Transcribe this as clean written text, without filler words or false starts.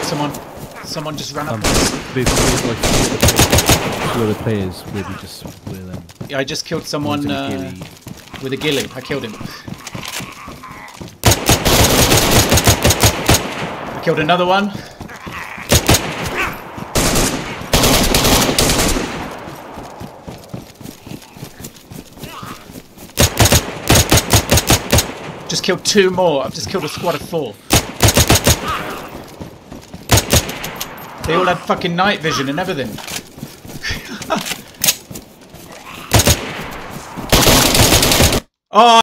someone. Someone just ran up. There's like two other players with just with Yeah, I just killed someone with a ghillie. I killed him. I killed another one. Just killed 2 more. I've just killed a squad of 4. They all had fucking night vision and everything. Oh!